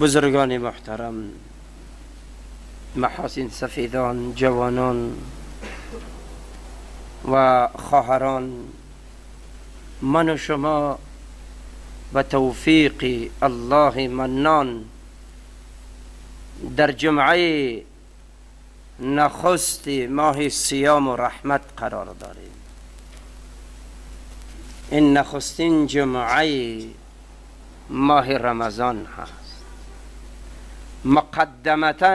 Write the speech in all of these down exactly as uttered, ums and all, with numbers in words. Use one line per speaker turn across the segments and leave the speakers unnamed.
بزرگان محترم، محاسن سفیدان، جوانان و خواهران، من و شما به توفیق الله منان در جمعه نخست ماه صیام و رحمت قرار داریم. این نخستین جمعه ماه رمضان هست. مقدمتا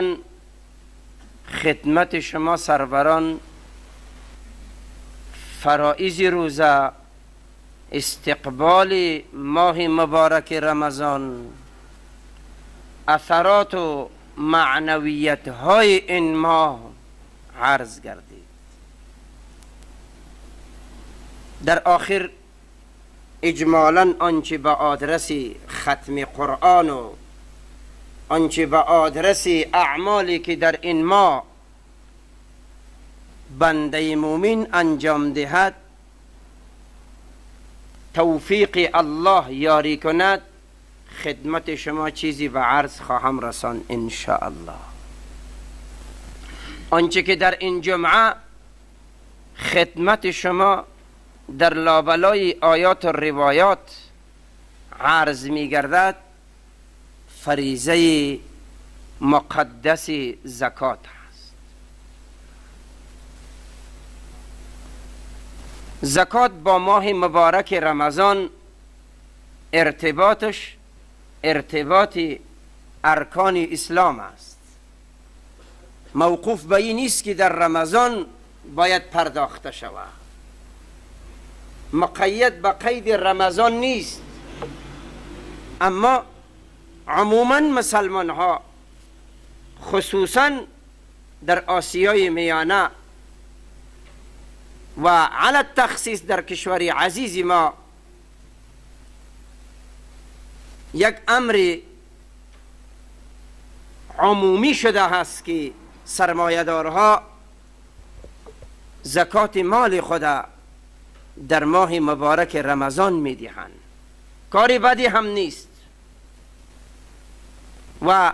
خدمت شما سروران فرائض روزه، استقبال ماه مبارک رمضان، اثرات و معنویت های این ماه عرض گردید. در آخر اجمالا آنچه به آدرس ختم قرآن و آنچه به آدرس اعمالی که در این ماه بنده مومن انجام دهد توفیق الله یاری کند، خدمت شما چیزی به عرض خواهم رسان ان شاء الله. آنچه که در این جمعه خدمت شما در لابلای آیات و روایات عرض می گردد فریضه مقدس زکات است. زکات با ماه مبارک رمضان ارتباطش ارتباط ارکان اسلام است. موقوف به این نیست که در رمضان باید پرداخته شود، مقید به قید رمضان نیست. اما عموما مسلمان ها خصوصا در آسیای میانه و علی التخصیص در کشور عزیز ما یک امر عمومی شده است که سرمایه‌دارها زکات مال خود در ماه مبارک رمضان میدهند. کاری بدی هم نیست و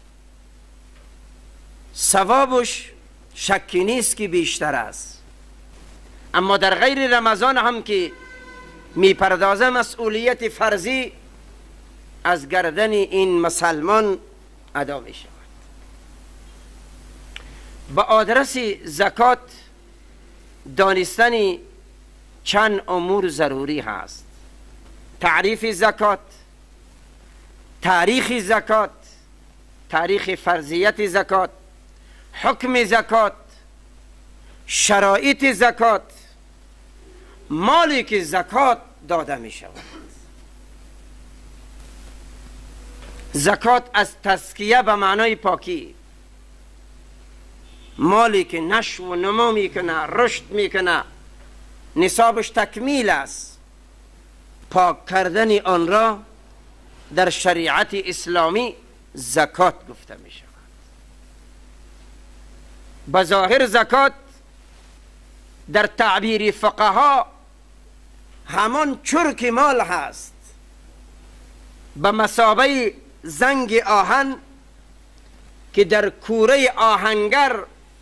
ثوابش شکی نیست که بیشتر است. اما در غیر رمضان هم که میپردازه مسئولیت فرضی از گردن این مسلمان ادا می شود. با آدرس زکات دانستن چند امور ضروری هست: تعریف زکات، تاریخ زکات، تاریخ فرضیت زکات، حکم زکات، شرایط زکات، مالی که زکات داده می شود. زکات از تزکیه به معنای پاکی، مالی که نشو و نمو میکنه، رشد میکنه، نصابش تکمیل است، پاک کردن آن را در شریعت اسلامی زکات گفته می شود. بظاهر زکات در تعبیر فقها همان چرک مال هست، به مثابه زنگ آهن که در کوره آهنگر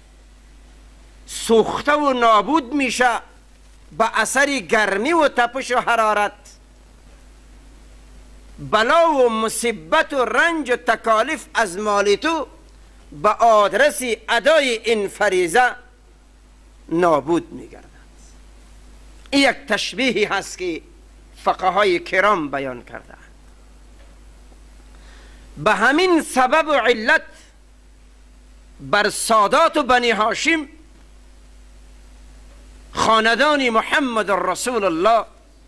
سوخته و نابود میشه به اثر گرمی و تپش و حرارت. بلا و مصیبت و رنج و تکالیف از مال تو به آدرس ادای این فریضه نابود میگردد. این یک تشبیهی هست که فقهای کرام بیان کرده. به همین سبب و علت بر سادات و بنی هاشم خاندان محمد رسول الله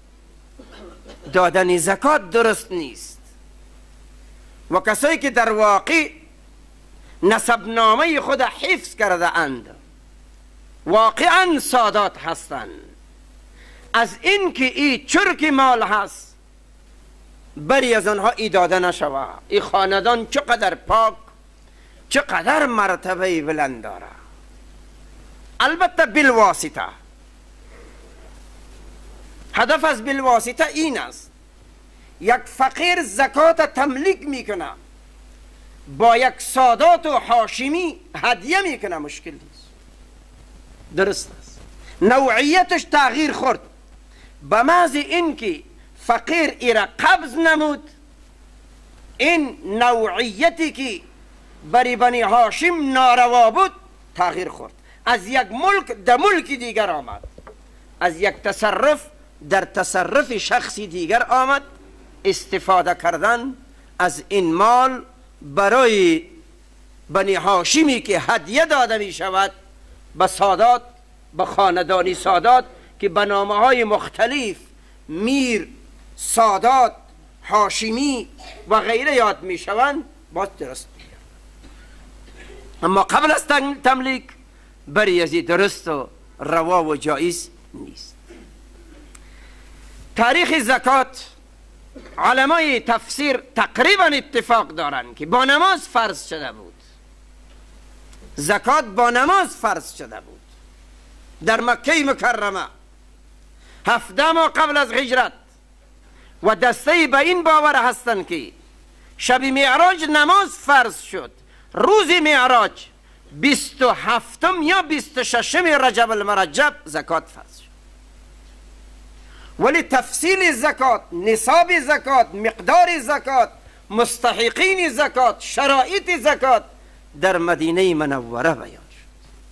دادن زکات درست نیست و کسایی که در واقع نسب نامه خود حفظ کرده اند واقعا سادات هستند. از این که ای چرک مال هست بری از آنها ای داده نشوه. ای خاندان چقدر پاک، چقدر مرتبه بلند داره. البته بالواسطه، هدف از بالواسطه این است یک فقیر زکات تملیک میکنه، با یک سادات و حاشمی هدیه میکنه مشکل نیست، درست است. نوعیتش تغییر خورد، به محض اینکه فقیر ایره قبض نمود، این نوعیتی که بری بنی هاشم ناروا بود تغییر خورد، از یک ملک در ملک دیگر آمد، از یک تصرف در تصرف شخصی دیگر آمد. استفاده کردن از این مال برای بنی هاشمی که هدیه داده می شود به سادات، به خاندانی سادات که به نامه های مختلف میر، سادات، هاشمی و غیره یاد می شوند، باز درست میگه. اما قبل از تملیک بر یزید درست و روا و جایز نیست. تاریخ زکات علمای تفسیر تقریبا اتفاق دارند که با نماز فرض شده بود. زکات با نماز فرض شده بود در مکه مکرمه هفده ماه قبل از هجرت، و دسته به این باور هستند که شب معراج نماز فرض شد، روز معراج بیست و هفتم یا بیست و ششم رجب المرجب زکات فرض شد. ولی تفصیل زکات، نصاب زکات، مقدار زکات، مستحقین زکات، شرایط زکات در مدینه منوره بیان شد.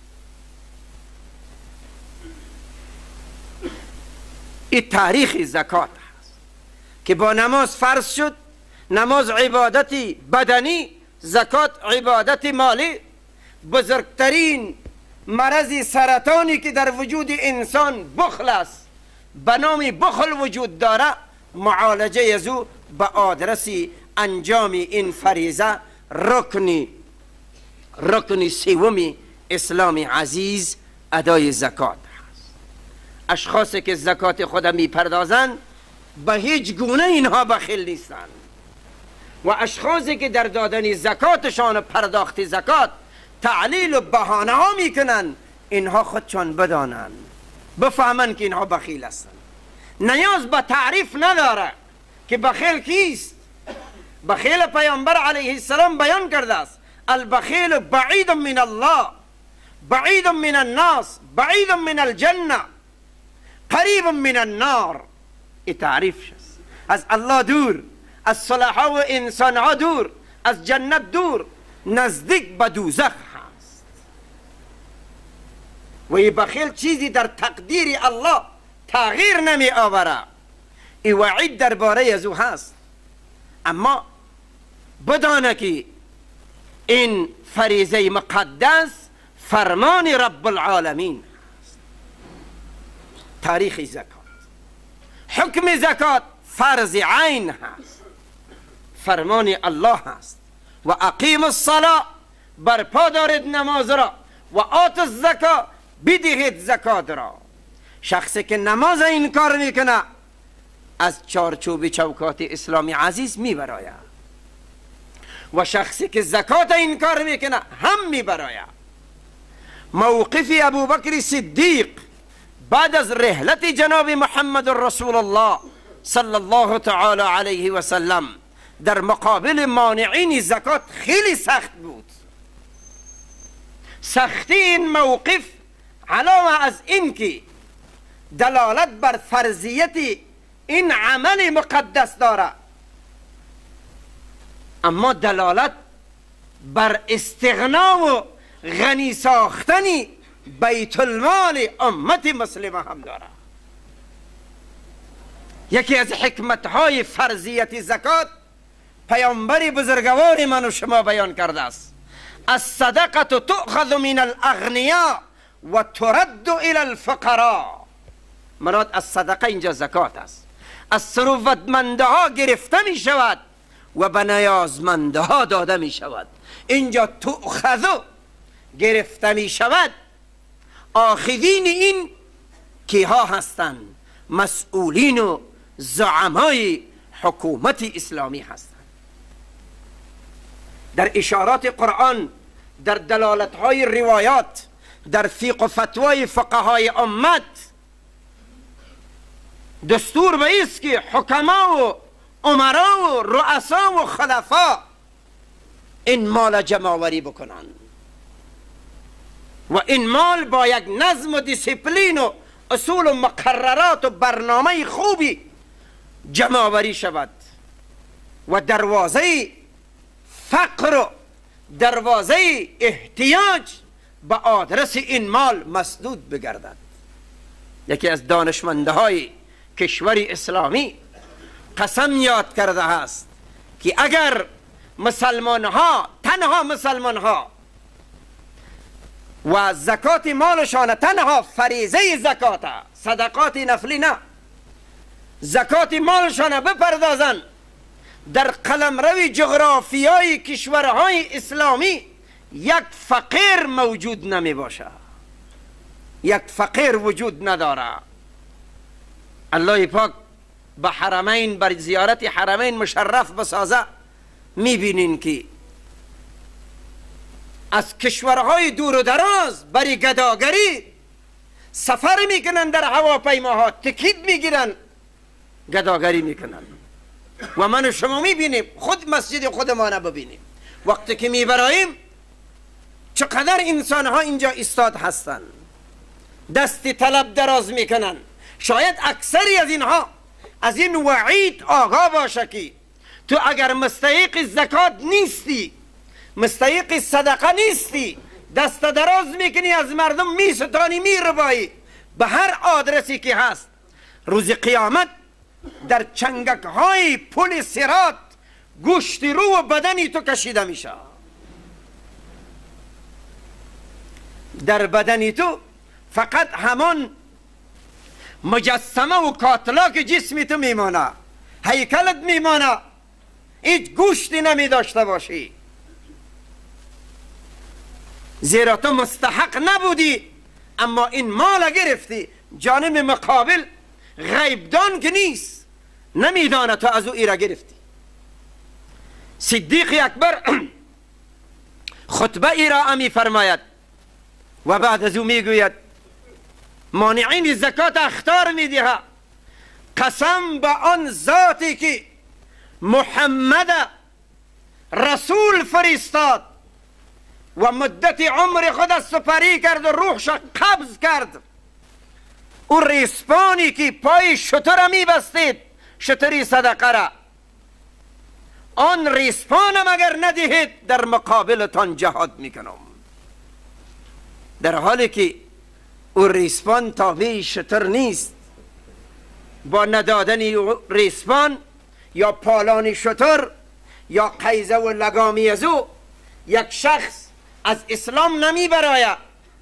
این تاریخ زکات هست که با نماز فرض شد. نماز عبادتی بدنی، زکات عبادت مالی. بزرگترین مرض سرطانی که در وجود انسان بخل است، به نام بخل وجود داره، معالجه از او به آدرس انجام این فریضه رکنی رکنی سومی اسلام عزیز ادای زکات هست. اشخاصی که زکات خود می پردازند به هیچ گونه اینها بخیل نیستند، و اشخاصی که در دادن زکاتشان پرداخت زکات تعلیل و بهانه ها میکنن، اینها خودشان بدانند، بفهمن که اینها بخیل هستند. نیاز به تعریف نداره که بخیل کیست. بخیل پیامبر علیه السلام بیان کرده است: البخیل بعید من الله، بعید من الناس، بعید من الجنه، قریب من النار. این تعریفش است. از الله دور، از صلاح و انسان ها دور، از جنت دور، نزدیک به دوزخ هست. و این بخیل چیزی در تقدیر الله تغییر نمی آوره. این وعید درباره از او هست. اما بدانه که این فریضه مقدس فرمان رب العالمین هست. تاریخ زکات، حکم زکات فرض عین هست، فرمان الله هست. و اقیم الصلاة، برپا دارید نماز را، و آت الزکا، بدهید زکات را. شخصی که نماز این کار میکنه از چارچوب چوکات اسلامی عزیز میبراید، و شخصی که زکات این کار میکنه هم میبراید. موقف ابوبکر صدیق بعد از رحلت جناب محمد رسول الله صلی الله تعالی علیه و سلم در مقابل مانعین زکات خیلی سخت بود. سختی این موقف علاوه از این که دلالت بر فرضیت این عمل مقدس داره، اما دلالت بر استغنا و غنی ساختن بیت المال امت مسلمه هم داره. یکی از حکمتهای فرضیت زکات پیامبر بزرگوار من و شما بیان کرده است: الصدقه تؤخذ من الاغنیاء و ترد الى الفقراء. مراد از صدقه اینجا زکات است. از ثروتمنده ها گرفته می شود و به نیازمنده ها داده می شود. اینجا تؤخذ گرفته می شود. آخذین این کیها هستند؟ مسئولین و زعمای حکومت اسلامی هستند. در اشارات قرآن، در دلالتهای روایات، در فقه و فتوای فقهای امت دستور به است که حکما و امرا و رؤسا و خلفا این مال جمع‌آوری بکنن و این مال با یک نظم و دیسیپلین و اصول و مقررات و برنامه خوبی جمع‌آوری شود و دروازه فقر و دروازه احتیاج به آدرس این مال مسدود بگردد. یکی از دانشمنده های کشور اسلامی قسم یاد کرده است که اگر مسلمان ها، تنها مسلمان ها و زکات مالشان تنها فریضه زکات، صدقات نفلی نه، زکات مالشان بپردازن، در قلمرو جغرافیای کشورهای اسلامی یک فقیر موجود نمی باشه، یک فقیر وجود نداره. الله پاک به حرمین، بر زیارت حرمین مشرف بسازه، میبینین که از کشورهای دور و دراز برای گداگری سفر میکنن، در هواپیماها تکیت میگیرن، گداگری میکنن و من و شما میبینیم، خود مسجد خودمان ببینیم وقتی که میبراییم چقدر انسان ها اینجا استاد هستن، دستی طلب دراز میکنن. شاید اکثری از اینها از این وعید آگاه باشه که تو اگر مستحق زکات نیستی، مستحق صدقه نیستی، دست دراز میکنی از مردم میستانی میربایی به هر آدرسی که هست، روز قیامت در چنگک های پل صراط گوشت رو و بدنی تو کشیده میشه، در بدنی تو فقط همان مجسمه و کاتلاک جسمی تو میمانه، هیکلت میمانه، هیچ گوشتی نمی داشته باشی، زیرا تو مستحق نبودی اما این مال گرفتی. جانب مقابل غیبدان که نیست، نمیدانه تو از او ایره گرفتی. صدیق اکبر خطبه ایره می فرماید و بعد از او میگوید مانعین زکات اخطار میده، قسم به آن ذاتی که محمد رسول فرستاد و مدت عمر خود سپری کرد و روحش قبض کرد، او ریسپانی که پای شتر میبستید، شتری صدقه را، آن ریسپانم اگر ندهید در مقابلتان جهاد میکنم. در حالی که او ریسپان تابع شتر نیست، با ندادن ریسپان یا پالان شتر یا قیزه و لگامی از او یک شخص از اسلام نمی برایه،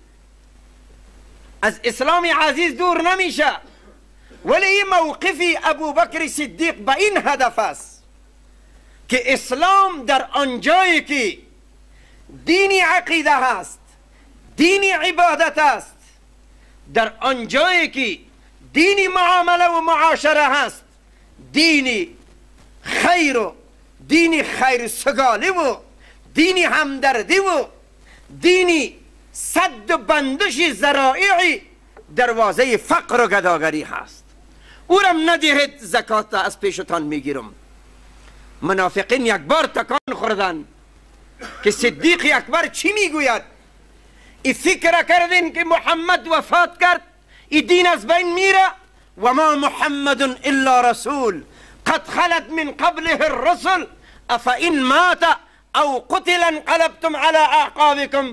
از اسلام عزیز دور نمیشه. ولی این موقفی ابوبکر صدیق به این هدف است که اسلام در آنجایی که دینی عقیده هست، دینی عبادت است، در آنجایی که دینی معامله و معاشره هست، دینی خیر و دینی خیر سگالی و دینی همدردی و دینی صد و بندش ذرائعی، دروازه فقر و گداگری هست. او را ندهید زکات از پیشتان میگیرم. منافقین یک بار تکان خوردن که صدیق اکبر چی میگوید. ای فکر کردین که محمد وفات کرد، ای دین از بین میره؟ و ما محمد الا رسول قد خلت من قبله الرسل افئن مات او قتل انقلبتم على اعقابكم.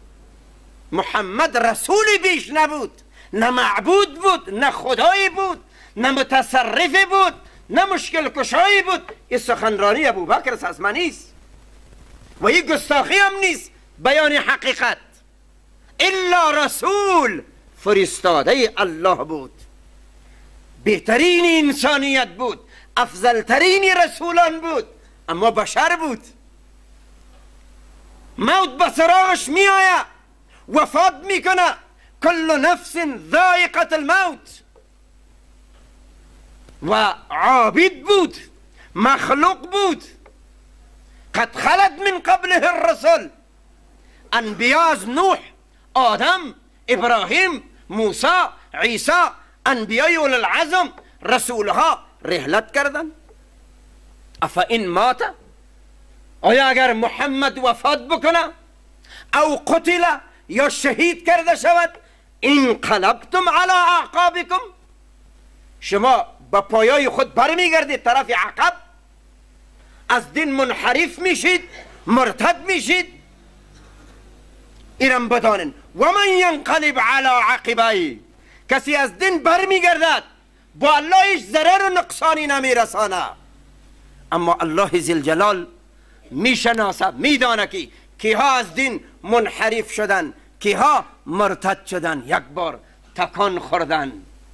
محمد رسولی بیش نبود، نه معبود بود، نه خدایی بود، نه متصرفی بود، نه مشکل کشایی بود. این سخنرانی ابوبکر است، من نیست و این گستاخی هم نیست، بیان حقیقت. الا رسول، فرستاده الله بود، بهترین انسانیت بود، افضلترین رسولان بود، اما بشر بود. موت به سراغش می آید، وفات میکنه. کل نفس ذائقة الموت. و عابد بود، مخلوق بود. قد خلت من قبله الرسل. انبیا از نوح، آدم، ابراهیم، موسی، عیسی، انبیای اول العزم، رسولها رحلت کردن. افا این مات، آیا اگر محمد وفات بکنه او قتل یا شهید کرده شود انقلبتم علی اعقابکم، شما با پایای خود برمیگردید طرف عقب، از دین منحرف میشید، مرتد میشید. اینم بدانن و من ینقلب علی عقبیه، کسی از دین برمیگردد با الله هیچ ضرر و نقصانی نمیرسانه، اما الله ذوالجلال میشناسه، میدانه که کیها از دین منحرف شدن، کیها مرتد شدن، یک بار تکان خوردن.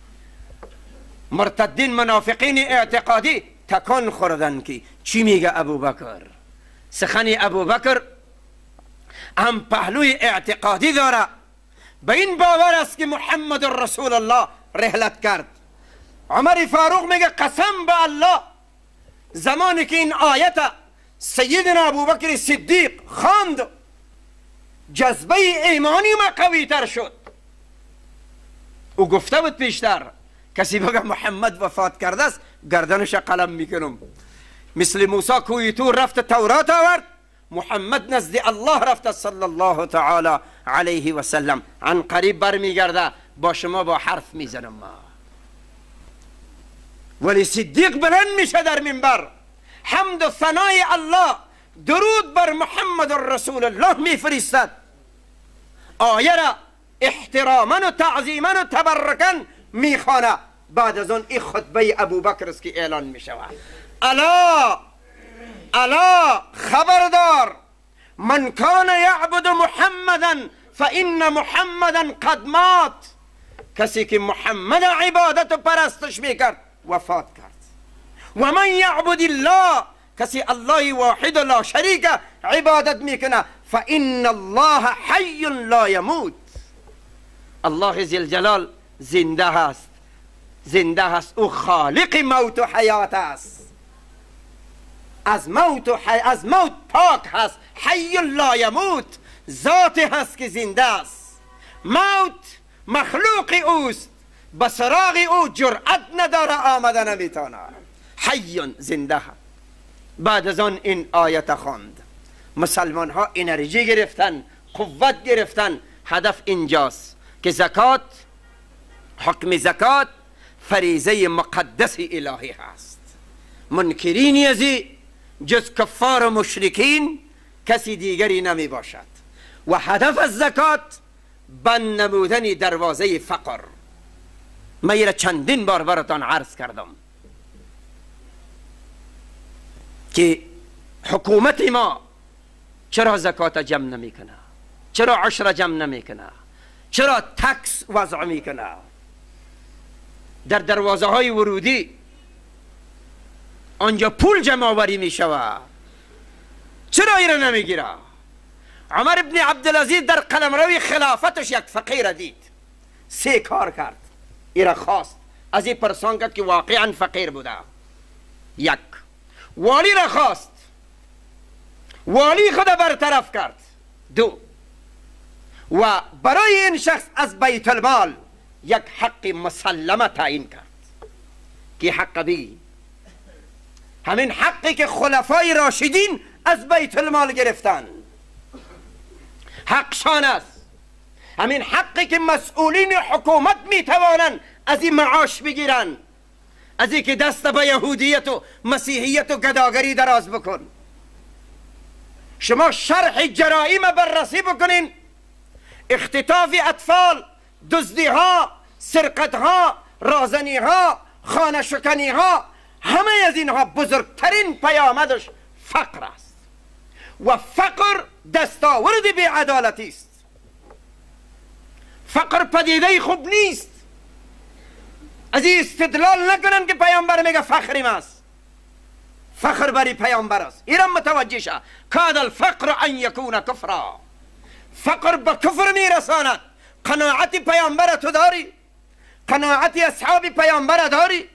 مرتدین منافقین اعتقادی تکان خوردن. که چی میگه ابوبکر؟ سخن ابوبکر هم پهلوی اعتقادی داره، به این باور است که محمد رسول الله رحلت کرد. عمر فاروق میگه قسم به الله زمانی که این آیت سیدنا ابوبکر صدیق خواند جذبه ایمانی ما قوی تر شد. او گفته بود پیشتر کسی بگه محمد وفات کرده است گردنش قلم میکنم. مثل موسی کوی تور رفت تورات آورد، محمد نزد الله رفت صلی الله تعالی علیه و سلم. عن قریب برمیگرده با شما با حرف میزنم ما. ولی صدیق بلند میشه در منبر، حمد و ثنای الله، درود بر محمد رسول الله میفرستد، آیه را احتراما و تعظیما و تبرکا میخوانه. بعد از اون این خطبه ابوبکر است که اعلان میشود: الا الا خبردار، من کان یعبد محمدا فان محمدا قد مات، کسی که محمد عبادت و پرستش میکرد وفات کرد. و من یعبد الله، کسی الله واحد و لا شریک عبادت میکنه فان الله حی لا یموت، الله ذوالجلال زنده هست، زنده هست، او خالق موت و حیات است، از موت و حی... از موت پاک هست، حی لا یموت، ذات هست که زنده است. موت مخلوق اوست، به سراغ او جرأت نداره، آمده نمیتونه، حی زنده. بعد از آن این آیت خواند، مسلمان ها انرژی گرفتن، قوت گرفتن. هدف اینجاست که زکات، حکم زکات فریضه مقدس الهی هست. منکرین ازی جز کفار و مشرکین کسی دیگری نمی باشد. و هدف از زکات بند نمودن دروازه فقر. من را چندین بار براتان عرض کردم که حکومت ما چرا زکات جمع نمی کنه، چرا عشر جمع نمی کنه، چرا تکس وضع می کنه، در دروازه های ورودی آنجا پول جمع آوری می شود، چرا ایره نمی گیره؟ عمر ابن عبدالعزیز در قلمروی خلافتش یک فقیر دید، سه کار کرد، ایره خواست، از این پرسان کرد که واقعا فقیر بوده. یک، والی را خواست، والی خود برطرف کرد. دو، و برای این شخص از بیت المال یک حق مسلمه تعیین کرد که حق بی، همین حقی که خلفای راشدین از بیت المال گرفتن، حقشان است. همین حقی که مسئولین حکومت میتوانند از این معاش بگیرن، از این که دست به یهودیت و مسیحیت و گداگری دراز بکن. شما شرح جرائم بررسی بکنین، اختطاف اطفال، دزدی ها، سرقت ها، رازنی ها، خانه شکنی ها، همه از اینها بزرگترین پیامدش فقر است. و فقر دستاورد بی‌عدالتی است. فقر پدیده خوب نیست. از این استدلال نکنن که پیامبر میگه فخریم است. فخر بری پیامبر است. اینم متوجه شه. کاد الفقر ان یکون کفرا، فقر به کفر میرساند. قناعت پیامبر تو داری؟ قناعت اصحاب پیامبر داری؟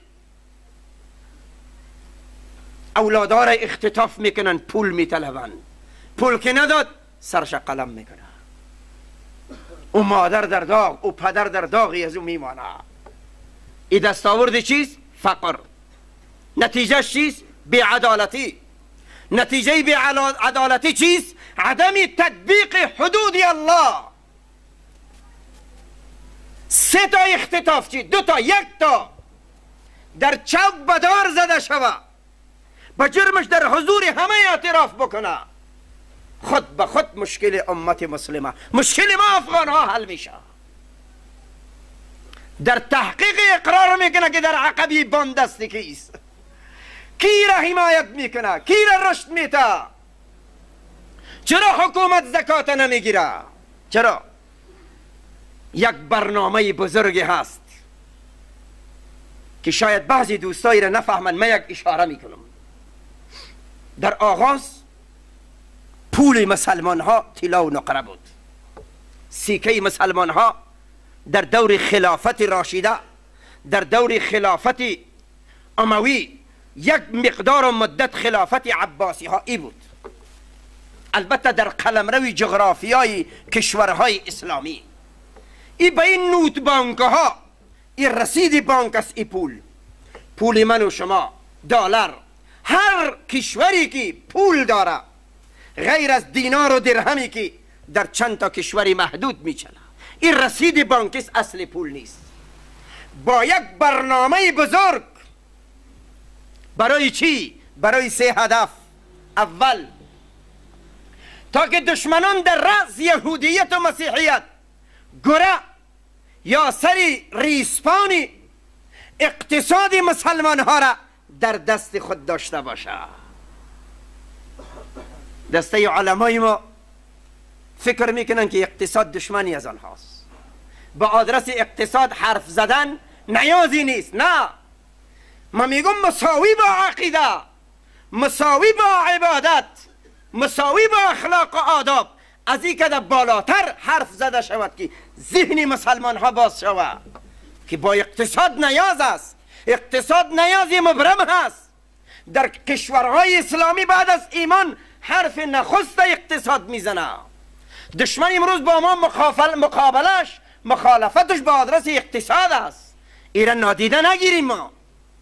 اولادها را اختطاف میکنن، پول میطلبن، پول که نداد سرش قلم میکنه. او مادر در داغ، او پدر در داغی از او میمانه. این دستاورد چیست؟ فقر. نتیجه چیست؟ بیعدالتی. نتیجه بی عدالتی چیست؟ عدم تطبیق حدود الله. سه تا اختطافچی، دو تا یک تا در چوک بدار زده شوه، به جرمش در حضور همه اعتراف بکنه، خود به خود مشکل امت مسلمه، مشکل ما افغان ها حل میشه. در تحقیق اقرار میکنه که در عقبی باندستی کیست، کی را حمایت میکنه، کی را رشد میته. چرا حکومت زکات نمیگیره؟ چرا؟ یک برنامه بزرگی هست که شاید بعضی دوستایی را نفهمن، من یک اشاره میکنم. در آغاز پول مسلمان ها طلا و نقره بود. سیکه مسلمان ها در دور خلافت راشده، در دور خلافت اموی، یک مقدار و مدت خلافت عباسی ها ای بود. البته در قلمروی جغرافیای کشورهای اسلامی ای به این نوت بانک ها، این رسید بانک است، ای پول، پول من و شما، دلار. هر کشوری که پول داره غیر از دینار و درهمی که در چند تا کشوری محدود میچله، این رسید بانک است، اصل پول نیست. با یک برنامه بزرگ. برای چی؟ برای سه هدف. اول، تا که دشمنان در رأس یهودیت و مسیحیت گره یا سری ریسپانی اقتصاد مسلمان ها را در دست خود داشته باشه. دسته علمای ما فکر میکنن که اقتصاد دشمنی از آنهاست. با آدرس اقتصاد حرف زدن نیازی نیست. نه، ما میگم مساوی با عقیده، مساوی با عبادت، مساوی با اخلاق و آداب، از این که بالاتر حرف زده شود که ذهن مسلمان ها باز شود که با اقتصاد نیاز است. اقتصاد نیازی مبرم هست. در کشورهای اسلامی بعد از ایمان حرف نخست اقتصاد میزنه. دشمن امروز با ما مقابلش، مخالفتش با آدرس اقتصاد است. ایران نادیده نگیریم ما،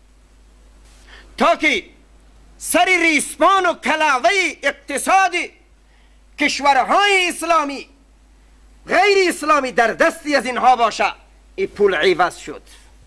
تا که سر ریسمان و کلاوه اقتصادی کشورهای اسلامی غیر اسلامی در دستی از اینها باشه. این پول عوض شد،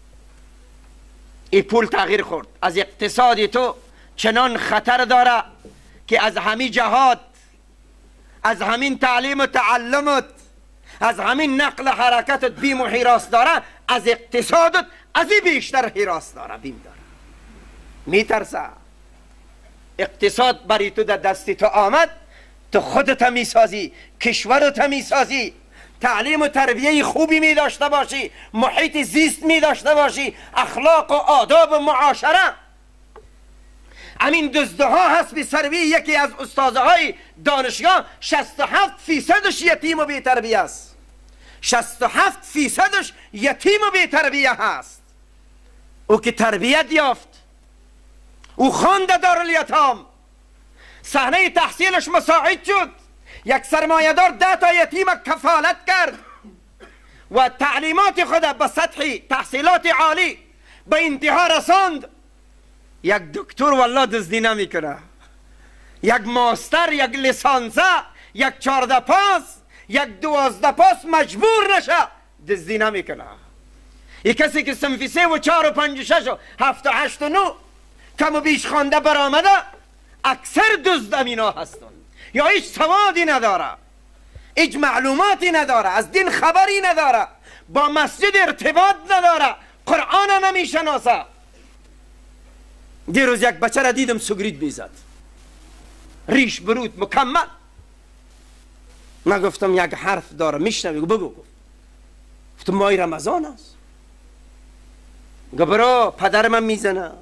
این پول تغییر خورد. از اقتصادی تو چنان خطر داره که از همین جهاد، از همین تعلیم و تعلمت، از همین نقل حرکتت بیم و حراس داره، از اقتصادت از این بیشتر حراس داره، بیم داره، میترسه. اقتصاد برای تو در دستی تو آمد، تو خودت میسازی، کشورت میسازی، تعلیم و تربیه خوبی می داشته باشی، محیط زیست می داشته باشی، اخلاق و آداب و معاشره. همین دزده ها هست بی سروی یکی از استادهای دانشگاه شصت و هفت فیصدش یتیم و بی تربیه است. شصت و هفت فیصدش یتیم و بی تربیه هست. او که تربیت یافت، او خوانده دارالیتام، صحنه تحصیلش مساعد شد، یک سرمایه‌دار ده تا یتیم کفالت کرد و تعلیمات خود به سطح تحصیلات عالی به انتها رساند. یک دکتر والله دزدی نمیکنه، یک ماستر، یک لیسانسه، یک چارده پاس، یک دوازده پاس مجبور نشه دزدی نمیکنه. یک کسی که صنف سه و چهار و پنج و شش و هفت و هشت و نو کم و بیش خوانده برآمده، اکثر دزد امینا هستند. یا هیچ سوادی نداره، هیچ معلوماتی نداره، از دین خبری نداره، با مسجد ارتباط نداره، قرآن نمیشناسه. دیروز یک بچه را دیدم سگرید میزد، ریش برود مکمل. من گفتم یک حرف داره میشنوی؟ بگو. گفت گفتم ماه رمضان است. گفت برو پدر من میزنه،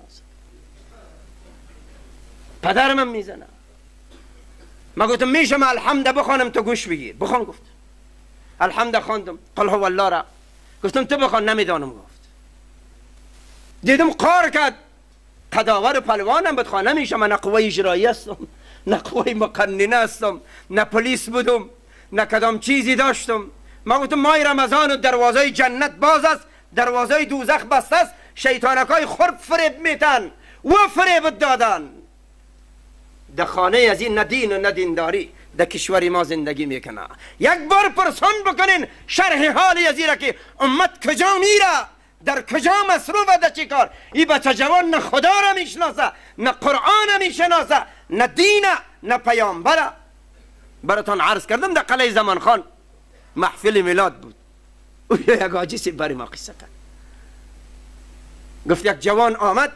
پدر من میزنه. من گفتم میشه من الحمد بخوانم تو گوش بگیر؟ بخوان. گفت الحمد خواندم، قل هو الله را. گفتم تو بخوان. نمیدانم. گفت دیدم قار کرد، قداور و پلوانم بدخوان نمیشه. من نه قوه اجرایی هستم، نه قوه مقننه هستم، نه پلیس بودم، نه کدام چیزی داشتم. من گفتم ماه رمضان و دروازه جنت باز است، دروازه دوزخ بسته است، شیطانکای خرد فریب میتن و فریب دادن. در خانه از این نه دین و نه دینداری در کشور ما زندگی میکنه. یک بار پرسان بکنین شرح حالی از این که امت کجا میره، در کجا مصروف و در چی کار. این بچه جوان نه خدا را میشناسه، نه قرآن میشناسه، نه دین، نه پیامبر. براتون عرض کردم در قلعه زمان خان محفل میلاد بود. او یک آجیسی برای ما قصه کرد. گفت یک جوان آمد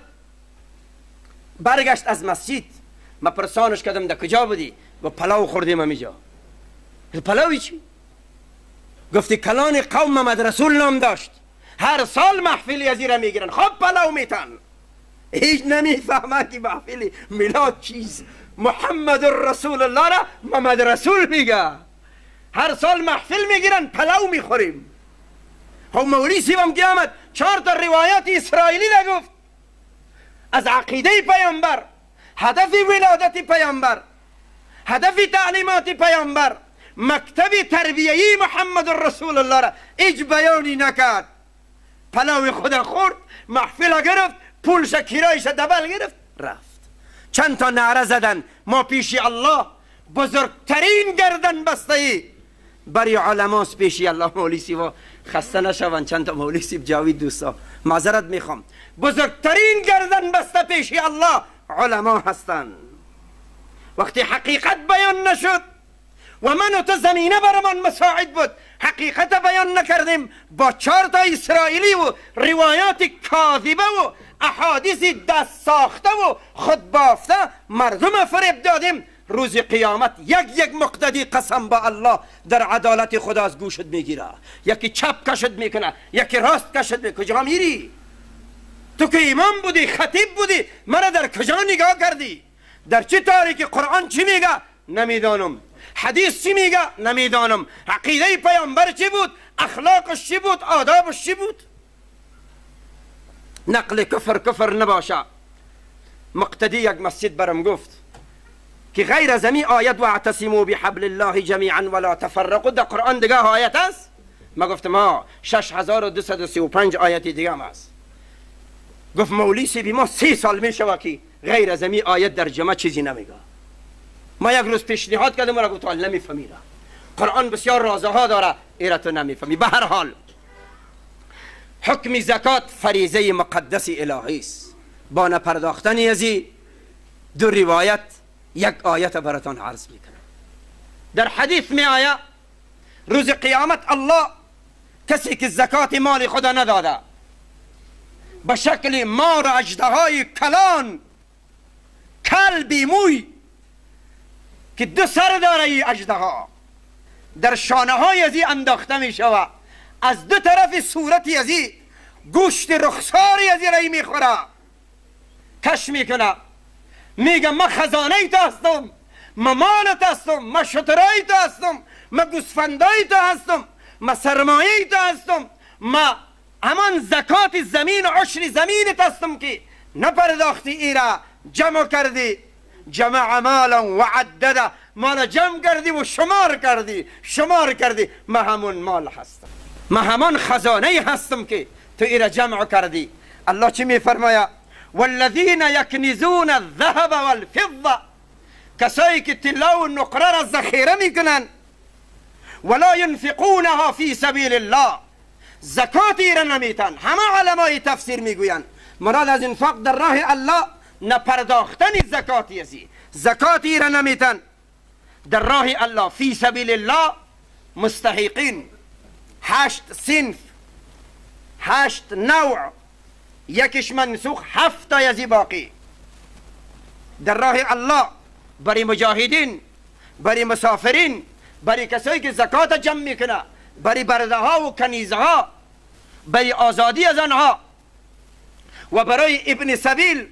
برگشت از مسجد. ما پرسانش کردم در کجا بودی؟ و پلاو خوردیم همیجا. پلاوی چی؟ گفتی کلان قوم محمد رسول نام داشت، هر سال محفلی از را میگیرن. خب پلاو میتن، هیچ نمیفهمه که محفلی میلاد چیز. محمد رسول الله را محمد رسول میگه. هر سال محفل میگیرن، پلاو میخوریم. خب مولی سیبم که آمد چهار تا روایات اسرائیلی نگفت از عقیده پیامبر، هدف ولادت پیامبر، هدف تعلیمات پیامبر، مکتب تربیه‌ای محمد رسول الله را هیچ بیانی نکرد. پلاو خدا خورد، محفل گرفت، پولش کرایش دبل گرفت، رفت. چند تا نعره زدن ما پیش الله بزرگترین گردن بسته ای برای علماست پیشی الله. مولی سیوا خسته نشون، چند تا مولی سیب جاوید دوستا معذرت میخوام. بزرگترین گردن بسته پیشی الله علما هستند. وقتی حقیقت بیان نشد و من و تو زمینه برمان مساعد بود حقیقت بیان نکردیم، با چهار تا اسرائیلی و روایات کاذبه و احادیث دست ساخته و خود بافته مردم فریب دادیم، روز قیامت یک یک مقتدی قسم با الله در عدالت خدا از گوشت میگیره. یکی چپ کشت میکنه، یکی راست کشت میکنه. کجا میری؟ تو که امام بودی، خطیب بودی، مرا در کجا نگاه کردی؟ در چه تاریکی؟ قرآن چی میگه؟ نمیدانم. حدیث چی میگه؟ نمیدانم. عقیده پیامبر چی بود؟ اخلاقش چی بود؟ آدابش چی بود؟ نقل کفر کفر نباشه. مقتدی یک مسجد برم گفت که غیر از می آیت و اعتصموا بحبل الله جمیعا ولا تفرقوا در قرآن دیگه آیت است؟ ما گفتم ها شش هزار و دویست و سی و پنج آیت دیگه هم است. گفت مولی سی ما سی سال میشه که غیر از می آیت در جمع چیزی نمیگه. ما یک روز پیشنهاد کردم و گفت نمیفهمی را. قرآن بسیار رازها داره، ایره تو نمیفهمی. به هر حال حکم زکات فریضه مقدس الهی است. با نپرداختن ازی دو روایت یک آیت براتون عرض میکنم. در حدیث می آید روز قیامت الله کسی که زکات مال خدا نداده به شکل مار و اژدهای کلان کلبی موی که دو سر داره ای اژدها در شانه های ازی انداخته می شود، از دو طرف صورتی ازی گوشت رخساری ازی رای می خوره، کش می کنه، میگه من خزانه تو هستم، من مالت هستم، من شترای تو هستم، من گوسفندای تو هستم، من سرمایه تو هستم، من همان زکات زمین و عشر زمینت هستم که نپرداختی ایرا جمع کردی. جمع مالا و عدده، مال جمع کردی و شمار کردی شمار کردی من همون مال هستم، من همون خزانه هستم که تو ایرا جمع کردی. الله چی می فرماید؟ والذین یکنزون الذهب والفضه، کسایی که طلا و نقره را ذخیره میکنن، ولا ينفقونها فی سبیل الله، زکاتی را نمیتن. همه علمای تفسیر میگویند مراد از انفاق در راه الله نپرداختن زکاتی ازی، زکاتی را نمیتن در راه الله. فی سبیل الله مستحقین هشت صنف، هشت نوع، یکیش منسوخ، هفت تا یزی باقی. در راه الله برای مجاهدین، برای مسافرین، برای کسایی که زکات جمع میکنه، برای برده ها و کنیزه ها، برای آزادی از آنها و برای ابن سبیل،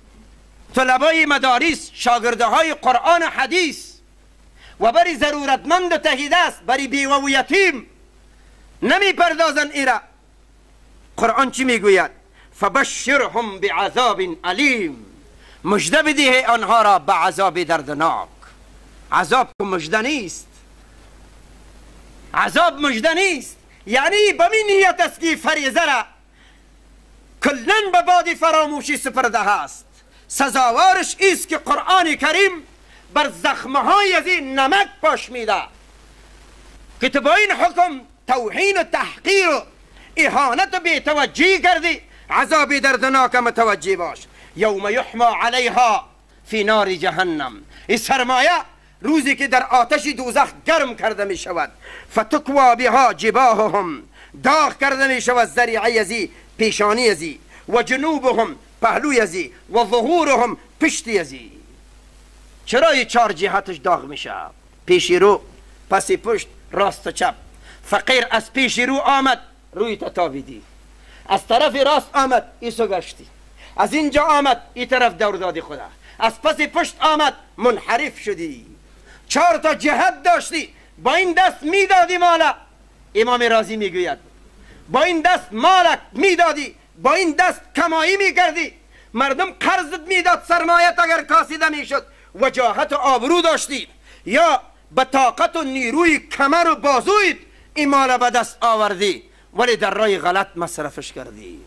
طلبای مدارس، شاگرده های قرآن و حدیث و برای ضرورتمند و تهیده است، برای بیوه و یتیم نمی پردازن ایرا. قرآن چی میگوید؟ فبشرهم بعذاب علیم، مژده بده آنها را به عذاب دردناک. عذاب که مژده نیست، عذاب مژده نیست، یعنی به می نیت است که فریضه را کلن به باد فراموشی سپرده است. سزاوارش ایست که قرآن کریم بر زخمهای یزید نمک پاش میده که تو با این حکم توهین و تحقیر و اهانت و بی‌توجهی کردی، عذابی دردناک متوجه باش. یوم یحما علیها فی نار جهنم، این سرمایه روزی که در آتش دوزخ گرم کرده می شود. فتکوا بها جباههم، داغ کرده می شود ذریعه یزی، پیشانی یزی، و جنوبهم، پهلو یزی، و ظهورهم، پشت یزی. چرا این چار جهتش داغ میشه؟ پیشی رو، پسی پشت، راست و چپ. فقیر از پیشی رو آمد، روی تتابیدی. از طرف راست آمد، ایسو گشتی. از اینجا آمد، این طرف دور دادی خدا. از پس پشت آمد، منحرف شدی. چهار تا جهت داشتی، با این دست میدادی مالا. امام رازی میگوید با این دست مالک میدادی، با این دست کمایی میکردی، مردم قرضت میداد، سرمایت اگر کاسیده میشد، وجاهت و آبرو داشتی، یا به طاقت و نیروی کمر و بازویت این مال به دست آوردی، ولی در راه غلط مصرفش کردی.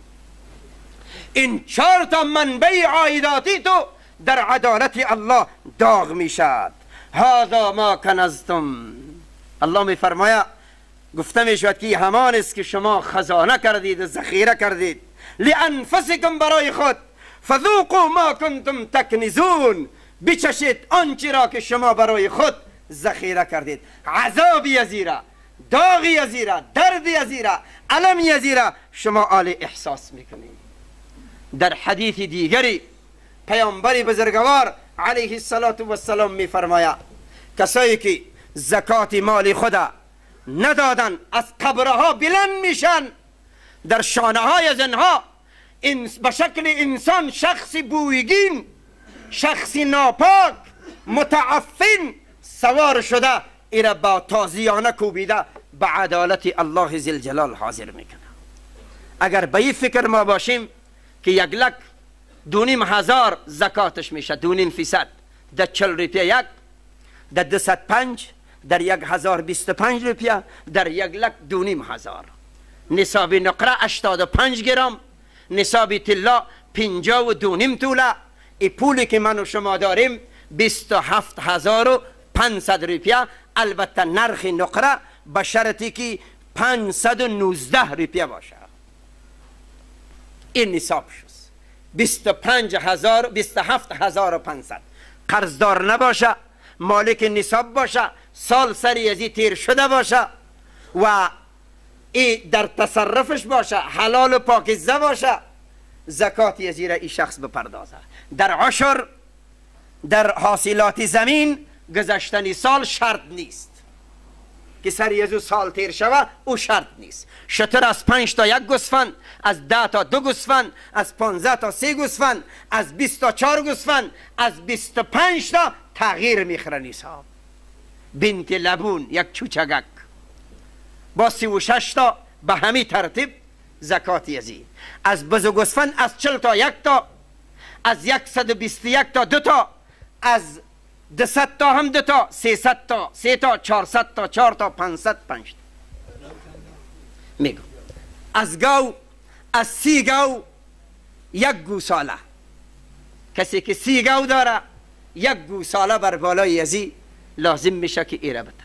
این چهار تا منبع عایداتی تو در عدالت الله داغ میشد. هذا ما کنزتم، الله میفرماید گفته میشود که همان است که شما خزانه کردید و ذخیره کردید، لانفسکم، برای خود، فذوقوا ما کنتم تکنزون، بچشید آنچه را که شما برای خود ذخیره کردید. عذاب یزیره، داغ یزیره، درد یزیره، علم یزیره شما آل احساس میکنید. در حدیث دیگری پیامبر بزرگوار علیه السلام میفرماید کسایی که زکات مال خدا ندادن از قبرها بلند میشن، در شانه های زنها به شکل انسان، شخصی بویگین، شخصی ناپاک، متعفن سوار شده، ایره با تازیانه کوبیده به عدالت الله ذوالجلال حاضر میکنه. اگر به این فکر ما باشیم که یک لک دونیم هزار زکاتش میشه، دونیم فیصد، در چل روپیه یک، در دوصد پنج، در یک هزار بیست و پنج روپیه، در یک لک دونیم هزار. نصابی نقره اشتاد و پنج گرم، نصابی طلا پنجاه و دونیم توله. ای پولی که من و شما داریم بیست و هفت هزار و پانصد روپیه، البته نرخ نقره به شرطی که پانصد و نوزده روپیه باشه. این نصاب شد، بیست و پنج هزار، بیست و هفت هزار و پانصد. قرضدار نباشه، مالک نصاب باشه، سال سری ازی تیر شده باشه و ای در تصرفش باشه، حلال و پاکیزه باشه، زکات یزیر ای شخص بپردازه. در عشر، در حاصلات زمین گذشتنی سال شرط نیست که سری از او سال تیر شوه، او شرط نیست. شتر از پنج تا یک گوسفند، از ده تا دو گوسفند، از پانزده تا سه گوسفند، از بیست تا چهار گوسفند، از بیست و پنج تا تغییر میخوره نصاب. بنت لبون یک چوچگک با سی و شش تا به همین ترتیب زکات یزید. از بز و گوسفند از چل تا یک تا، از یکصد و بیست و یک تا دو تا، از دوصد تا هم دو تا، سیصد تا سه تا، چهارصد تا چهار تا، پانصد پنج تا. میگم از گاو، از سی گاو یک گوساله، کسی که سی گاو داره یک گوساله بر بالای یزی لازم میشه که ایره بده.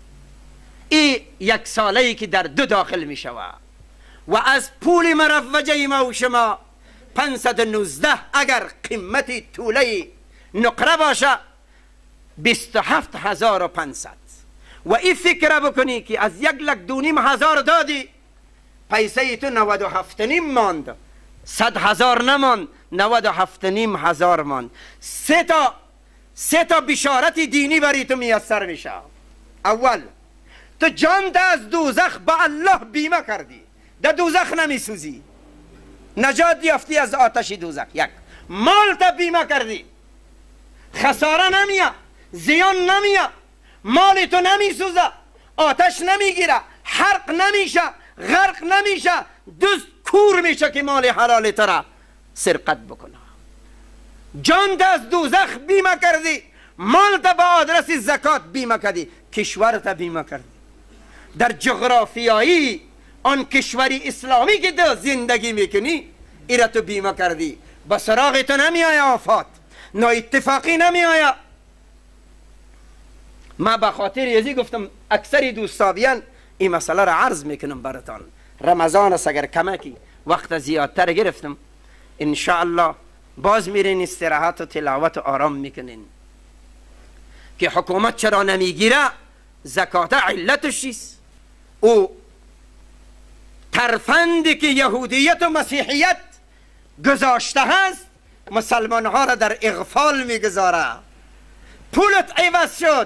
ای یک ساله ای که در دو داخل میشوه و از پول مروجه ما و شما پانصد و نوزده اگر قیمتی طوله نقره باشه بیست و هفت هزار و پانصد. و این فکر بکنی که از یک لک دونیم هزار دادی، پیسه تو نود و هفت نیم ماند، صد هزار نماند، نود و هفت نیم هزار ماند. سه تا سه تا بشارت دینی برای تو میسر میشه. اول، تو جان از دوزخ با الله بیمه کردی، در دوزخ نمیسوزی، نجات یافتی از آتش دوزخ. یک، مال تا بیمه کردی، خساره نمیاد، زیان نمیاد، مال تو نمیسوزه، آتش نمیگیره، حرق نمیشه، غرق نمیشه، دوست کور میشه که مال حلال تو را سرقت بکنه. جان از دوزخ بیمه کردی، مال تا به آدرس زکات بیمه کردی، کشور تا بیمه کردی. در جغرافیایی آن کشوری اسلامی که تو زندگی میکنی ایره تو بیمه کردی. به سراغ تو نمی آیا آفات، نا اتفاقی نمی آیا، من به خاطر یزی گفتم اکثری دوستابیان این مسئله را عرض میکنم براتان. رمضان است، اگر کمکی وقت زیادتر گرفتم انشاءالله باز میرین استراحت و تلاوت و آرام میکنین. که حکومت چرا نمیگیره؟ زکات علتش چیست؟ او ترفندی که یهودیت و مسیحیت گذاشته هست مسلمان ها را در اغفال میگذاره. پولت عوض شد،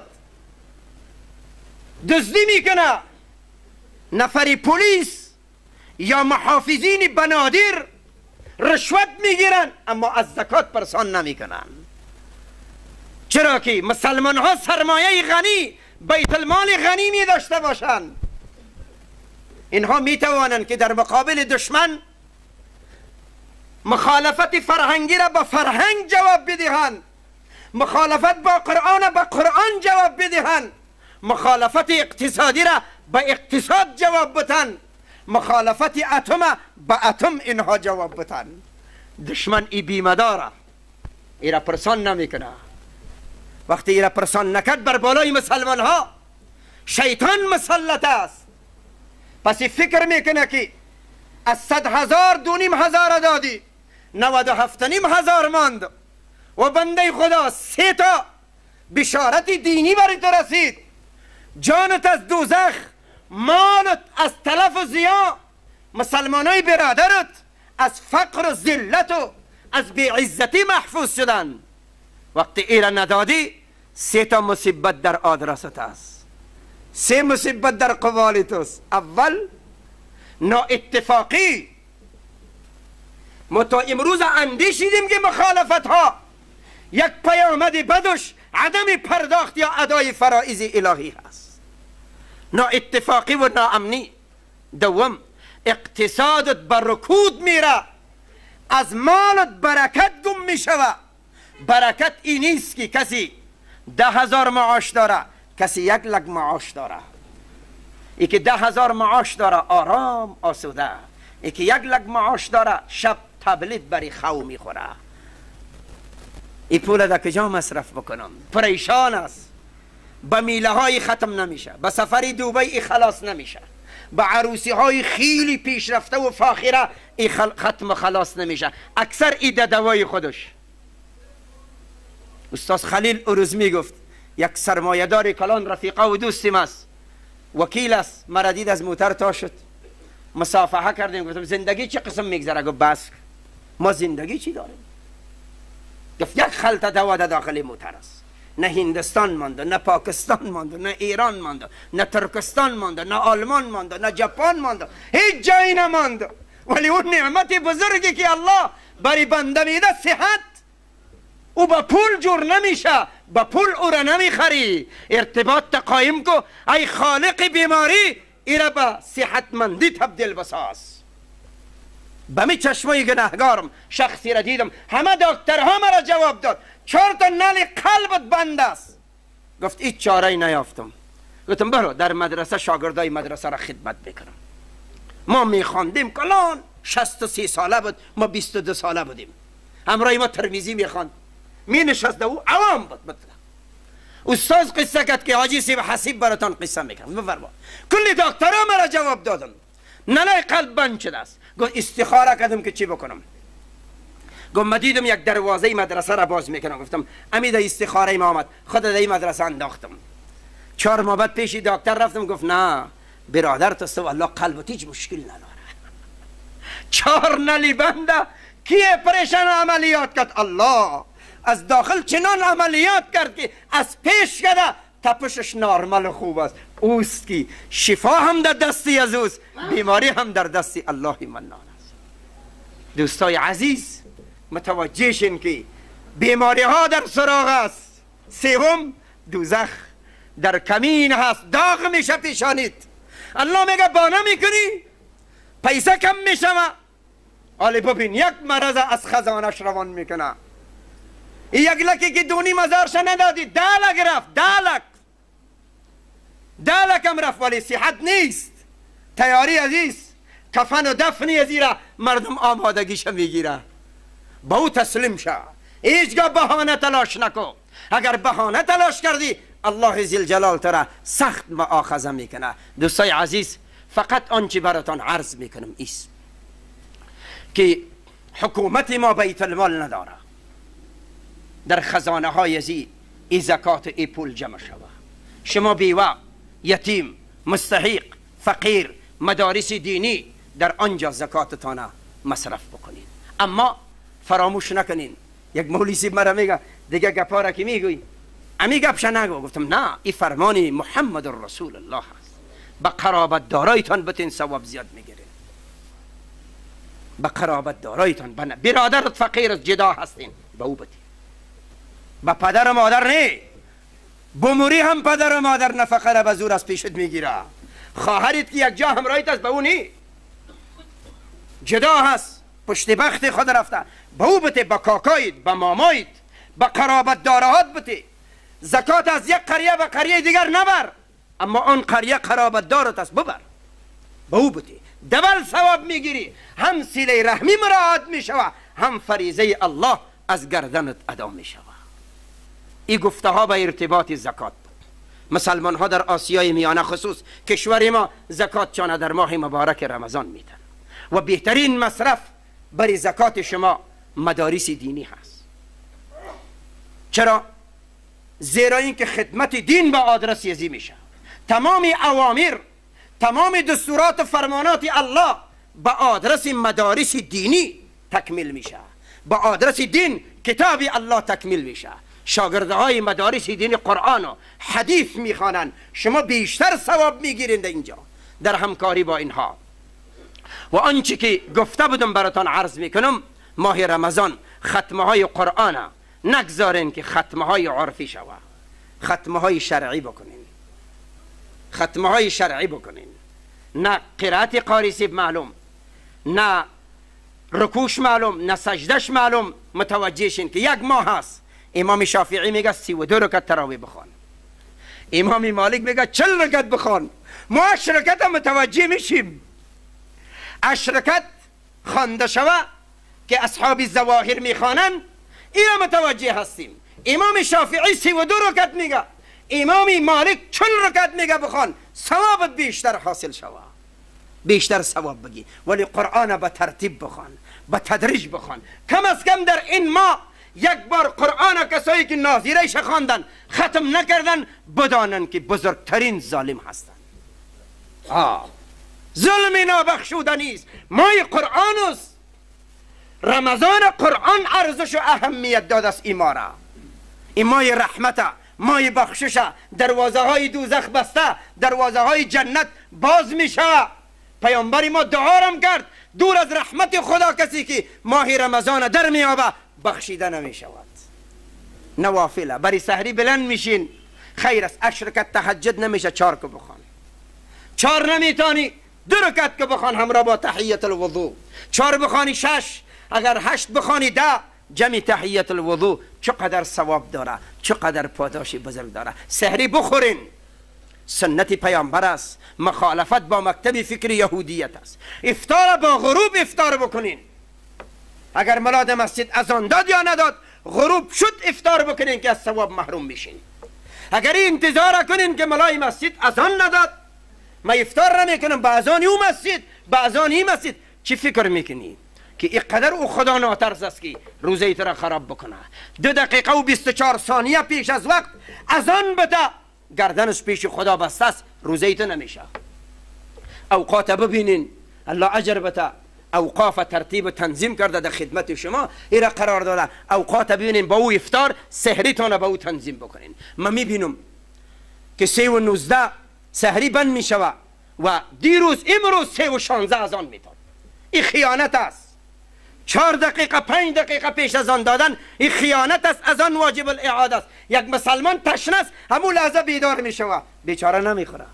دزدی میکنه، نفری پلیس یا محافظین بنادر رشوت میگیرن اما از زکات پرسان نمیکنن. چرا که مسلمان ها سرمایه غنی، بیت المال غنی می داشته باشند. اینها می توانند که در مقابل دشمن مخالفت فرهنگی را با فرهنگ جواب بدهند، مخالفت با قرآن با قرآن جواب بدهند، مخالفت اقتصادی را با اقتصاد جواب بدن، مخالفت اتم با اتم اینها جواب بدن. دشمن ای بیمه داره، ای را پرسان نمیکنه. وقتی ای را پرسان نکرد بر بالای مسلمان ها شیطان مسلط است. پس فکر میکنه که از صد هزار دو نیم هزار دادی، نود و هفت نیم هزار ماند و بنده خدا سه تا بشارت دینی بر تو رسید، جانت از دوزخ، مالت از تلف و زیان، مسلمانای برادرت از فقر و ذلت و از بیعزتی محفوظ شدن. وقتی ایره ندادی سه تا مصیبت در آدرست است، سه مصیبت در قبالت است. اول نااتفاقی. ما تا امروز اندیشیدیم که مخالفت ها یک پیامد بدش عدم پرداخت یا ادای فرائض الهی هست. نااتفاقی و ناامنی. دوم اقتصادت بر رکود میره، از مالت برکت گم میشوه. برکت این نیست که کسی ده هزار معاش داره، کسی یک لک معاش داره. ای که ده هزار معاش داره آرام آسوده، ای که یک لک معاش داره شب تبلیت بری خو میخوره. ای پول در کجا مصرف بکنم؟ پریشان است، به میله های ختم نمیشه، به سفری دوبی ای خلاص نمیشه، به عروسی های خیلی پیشرفته و فاخره ای خل... ختم خلاص نمیشه. اکثر ای ده دوای خودش. استاد خلیل اروزمی گفت یک سرمایه‌دار کلان رفیقه و دوستیم است، وکیل است، مرا دید از موتر تا شد، مصافحه کردیم، گفتم زندگی چه قسم میگذره؟ گفت بس ما زندگی چی داریم؟ گفت یک خلطه دوا در داخل موتر است، نه هندستان مانده، نه پاکستان مانده، نه ایران مانده، نه ترکستان مانده، نه آلمان مانده، نه ژاپن مانده، هیچ جایی نمانده. ولی اون نعمت بزرگی که الله بری بنده میده صحت، او با پول جور نمیشه، با پول او را نمیخری. ارتباط قایم کو، ای خالق بیماری ایره با صحتمندی تبدیل بساز. به می چشمای گناهگارم شخصی را دیدم، همه دکترها مرا جواب داد چهار تا نل قلبت بند است. گفت این چاره نیافتم. گفتم برو در مدرسه شاگردای مدرسه را خدمت بکنم. ما میخواندیم کلان شصت و سی ساله بود، ما بیست و دو ساله بودیم، همراه ما ترمیزی میخواند، می نشسته او عوام بود. بطلع استاد قصه کرد که حاجی سیب حسیب براتان قصه میکنم، بفرما. کلی دکترها مرا جواب دادن، نلای قلب بند شده است. گفت استخاره کردم که چی بکنم. گفت ما دیدم یک دروازه مدرسه را باز میکنم. گفتم امید استخاره ما آمد، خود در این مدرسه انداختم. چهار ماه بعد پیش دکتر رفتم، گفت نه برادر تو والله قلبت هیچ مشکل نداره. چهار نلی بنده کیه پریشان عملیات کرد؟ الله از داخل چنان عملیات کرد که از پیش کده تپشش نارمل خوب است. اوست که شفا هم در دستی از اوست، بیماری هم در دستی الله منان است. دوستای عزیز متوجه شین که بیماری ها در سراغ است. سوم دوزخ در کمین هست، داغ میشه پیشانیت. الله میگه بانه میکنی پیسه کم میشه، آلی ببین یک مرض از خزانش روان میکنه. یک لکی که دونی مزارش ندادی، ده لک رفت، ده لک ده لک هم رفت، ولی صحت نیست. تیاری عزیز، کفن و دفنی از ایره مردم آمادگیش میگیره. با او تسلیم شد، هیچگاه بهانه تلاش نکن. اگر بهانه تلاش کردی الله ذوالجلال تو را سخت مؤاخذه میکنه. دوستای عزیز، فقط آنچه براتان عرض میکنم ایست که حکومت ما بیت المال نداره، در خزانه های زی ای زکات ای پول جمع شود. شما بیوه، یتیم، مستحق، فقیر، مدارس دینی در آنجا زکاتتان مصرف بکنین. اما فراموش نکنین، یک مولیسی مرا میگه دیگه گپا را که میگوی امی گپش نگو. گفتم نه، این فرمانی محمد رسول الله هست. به قرابت دارایتان بتین ثواب زیاد میگیرین. به قرابت دارایتان، برادرت فقیر جدا هستین، به او بتین. به پدر و مادر نه، بموری هم پدر و مادر نفقه را به زور از پیشت میگیره. خواهرت که یک جا همراهیت است به او نه، جدا هست، پشت بخت خود رفته، به او بته، به کاکایت، به مامایت، به قرابت دارهات بته. زکات از یک قریه به قریه دیگر نبر، اما آن قریه قرابت دارت است ببر، به او بته. دبل ثواب میگیری، هم صله رحمی مراعات میشوه، هم فریضه الله از گردنت ادا میشوه. این گفته ها به ارتباط زکات بود. مسلمان ها در آسیای میانه خصوص کشور ما زکات چانه در ماه مبارک رمضان میدن و بهترین مصرف برای زکات شما مدارس دینی هست. چرا؟ زیرا اینکه خدمت دین به آدرس یزی میشه. تمام اوامر، تمام دستورات و فرمانات الله به آدرس مدارس دینی تکمیل میشه. به آدرس دین کتاب الله تکمیل میشه. شاگردهای مدارس دین قرآن و حدیث میخوانند، شما بیشتر ثواب میگیرید اینجا در همکاری با اینها. و آنچه که گفته بودم براتان عرض میکنم، ماه رمضان ختمه های قرآن نگذارین که ختمه های عرفی شوه، ختمه های شرعی بکنین، ختمه های شرعی بکنین. نه قرائت قاری صاحب معلوم، نه رکوش معلوم، نه سجدش معلوم. متوجه شین که یک ماه هست. امام شافعی میگه سی و دو رکعت تراویح بخوان، امام مالک میگه چل رکعت بخوان. ما اش رکعت هم متوجه میشیم، اش رکعت خوانده شوه که اصحاب ظواهر میخوانن، اینا متوجه هستیم. امام شافعی سی و دو رکعت میگه، امام مالک چل رکعت میگه بخوان، ثوابت بیشتر حاصل شوه، بیشتر ثواب بگی. ولی قرآن به ترتیب بخوان، به تدریج بخوان. کم از کم در این ماه یک بار قرآن کسایی که ناظریش خواندن ختم نکردن بدانن که بزرگترین ظالم هستن. آه ظلم نابخشودنی است. مای قرآن است. رمضان قرآن ارزش و اهمیت داده است. این ماه این ماه رحمت، مای بخشش، دروازه های دوزخ بسته، دروازه های جنت باز میشه. پیامبر ما دعا هم کرد دور از رحمت خدا کسی که ماه رمضان در میابه بخشیده نمی شود. نوافله بری سحری بلند میشین، خیر است. اش رکعت تهجد نمیشه، چار که بخوان. چار نمیتانی دو رکعت که بخوان همراه با تحیت الوضو. چار بخوانی شش، اگر هشت بخوانی ده، جمع تحیت الوضو چقدر ثواب داره، چقدر پاداشی بزرگ داره. سحری بخورین، سنت پیامبر است، مخالفت با مکتب فکر یهودیت است. افطار با غروب افطار بکنین. اگر ملاد مسجد اذان داد یا نداد، غروب شد افطار بکنین که از ثواب محروم میشین. اگر انتظار کنین که ملای مسجد اذان نداد، ما افطار نمیکنم با اذان او مسجد، با اذان این مسجد، چی فکر میکنی؟ که اینقدر او خدا ناترس است که روزه ایت را خراب بکنه. دو دقیقه و بیست و چهار ثانیه پیش از وقت اذان بده، گردنش پیش خدا بسته است، روزه ایت نمیشه. اوقات ببینین، الله اجر بده. اوقاف ترتیب تنظیم کرده در خدمت شما، ایرا قرار داده. اوقات ببینین، با او افطار سحری تانه با او تنظیم بکنین. من میبینم که سه و نوزده سحری بند میشوه و دیروز امروز سه و شانزده اذان میداد. این خیانت است. چهار دقیقه پنج دقیقه پیش از آن دادن، این خیانت است. از آن واجب الاعاده است. یک مسلمان تشنه است، همون لحظه بیدار میشوه، بیچاره نمیخوره.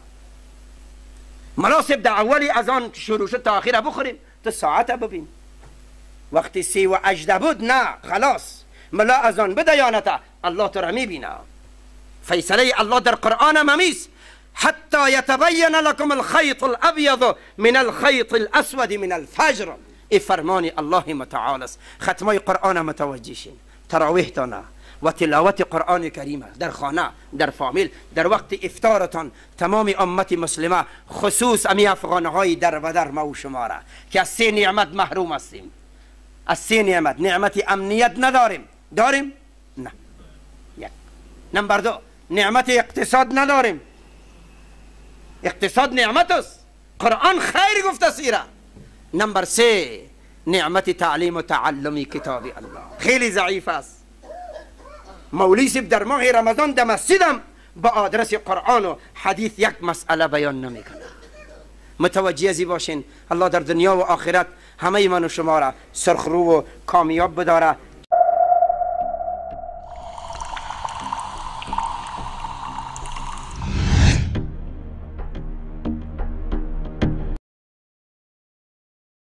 مناسب در اولی از آن شروع شد تا آخره بخوریم. تو ساعت ببین، وقتی سی و اجده بود، نه خلاص ملا از آن بده یا نتا، الله تو را میبینه. فیصله الله در قرآن ممیز، حتی یتبین لکم الخیط الابیض من الخیط الاسود من الفجر. این فرمان الله متعال است. ختمای قرآن متوجه شین، تراویح تانه، و تلاوت قرآن کریم است. در خانه، در فامیل، در وقت افطارتان تمام امت مسلمه، خصوص امی افغانهای در و در ما و شما را که از سه نعمت محروم هستیم. از سه نعمت، نعمت امنیت نداریم. داریم؟ نه. یک. نمبر دو، نعمت اقتصاد نداریم. اقتصاد نعمت است، قرآن خیر گفته سیره. نمبر سه، نعمت تعلیم و تعلم کتاب الله خیلی ضعیف است. مولوی صاحب در ماه رمضان در مسجدم با آدرس قرآن و حدیث یک مسئله بیان نمیکنه. متوجه ازی باشین الله در دنیا و آخرت همه من و شما را سرخرو و کامیاب بداره.